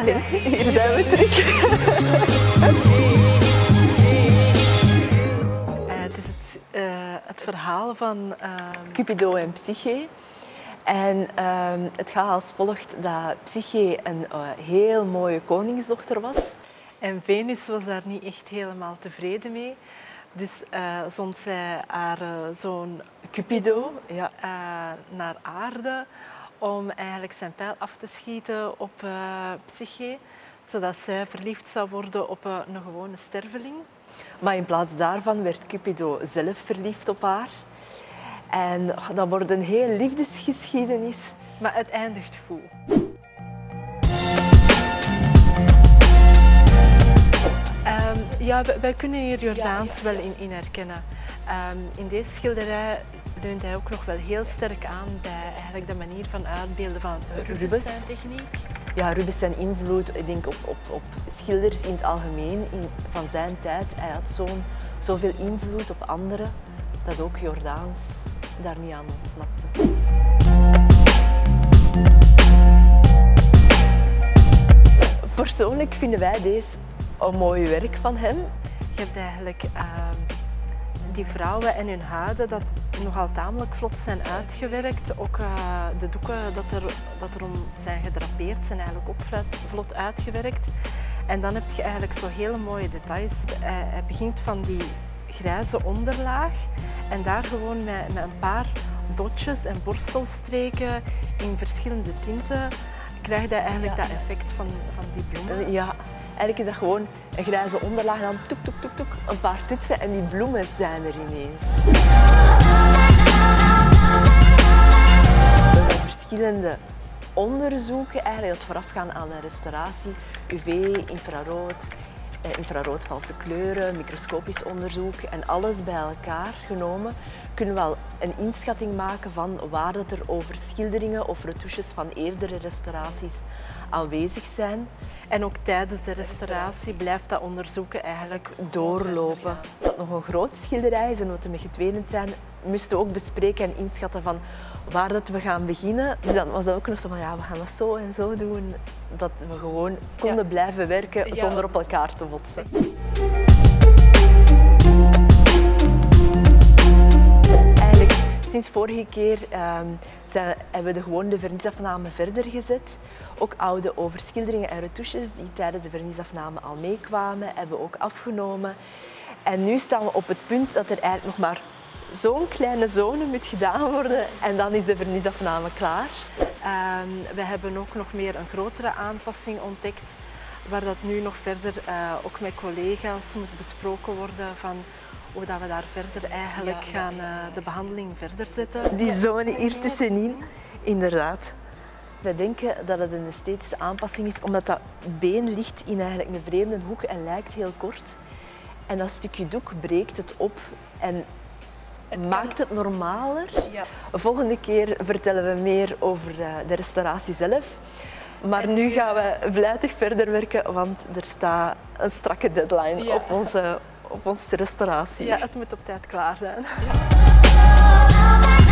Allee, hier zijn we terug. Het is het verhaal van Cupido en Psyche. En het gaat als volgt dat Psyche een heel mooie koningsdochter was. En Venus was daar niet echt helemaal tevreden mee. Dus zond zij haar zoon Cupido, ja. naar aarde om eigenlijk zijn pijl af te schieten op Psyche, zodat zij verliefd zou worden op een gewone sterveling. Maar in plaats daarvan werd Cupido zelf verliefd op haar. En dat wordt een heel liefdesgeschiedenis. Maar het eindigt goed. Ja, wij kunnen hier Jordaans wel in herkennen. In deze schilderij leunt hij ook nog wel heel sterk aan bij eigenlijk de manier van uitbeelden van Rubens zijn techniek. Ja, Rubens zijn invloed, ik denk op schilders in het algemeen van zijn tijd. Hij had zoveel invloed op anderen dat ook Jordaans daar niet aan ontsnapte. Persoonlijk vinden wij deze een mooi werk van hem. Je hebt eigenlijk die vrouwen en hun huiden dat nogal tamelijk vlot zijn uitgewerkt. Ook de doeken dat erom zijn gedrapeerd zijn eigenlijk ook vlot uitgewerkt. En dan heb je eigenlijk zo hele mooie details. Hij begint van die grijze onderlaag en daar gewoon met een paar dotjes en borstelstreken in verschillende tinten krijg je eigenlijk dat effect van die bloemen. Ja, eigenlijk is dat gewoon een grijze onderlaag en dan toek, toek, toek, toek, een paar toetsen en die bloemen zijn er ineens. We hebben verschillende onderzoeken eigenlijk dat voorafgaan aan een restauratie. UV, infrarood, infraroodvalse kleuren, microscopisch onderzoek en alles bij elkaar genomen kunnen we wel een inschatting maken van waar dat er over schilderingen of retouches van eerdere restauraties aanwezig zijn. En ook tijdens de restauratie blijft dat onderzoeken eigenlijk doorlopen. Dat nog een groot schilderij is en wat we met getweeend zijn, moesten we ook bespreken en inschatten van waar dat we gaan beginnen. Dus dan was dat ook nog zo van ja, we gaan dat zo en zo doen. Dat we gewoon konden blijven werken zonder op elkaar te botsen. Eigenlijk, sinds vorige keer hebben we gewoon de vernisafname verder gezet. Ook oude overschilderingen en retouches die tijdens de vernisafname al meekwamen, hebben we ook afgenomen. En nu staan we op het punt dat er eigenlijk nog maar zo'n kleine zone moet gedaan worden en dan is de vernisafname klaar. We hebben ook nog meer een grotere aanpassing ontdekt, waar dat nu nog verder ook met collega's moet besproken worden van hoe dat we daar verder eigenlijk gaan de behandeling verder zetten. Die zone hier tussenin, inderdaad. Wij denken dat het een esthetische aanpassing is, omdat dat been ligt in eigenlijk een vreemde hoek en lijkt heel kort. En dat stukje doek breekt het op en maakt het normaler. Ja. De volgende keer vertellen we meer over de restauratie zelf. Maar nu gaan we vlijtig verder werken, want er staat een strakke deadline op onze restauratie. Ja, het moet op tijd klaar zijn. Ja.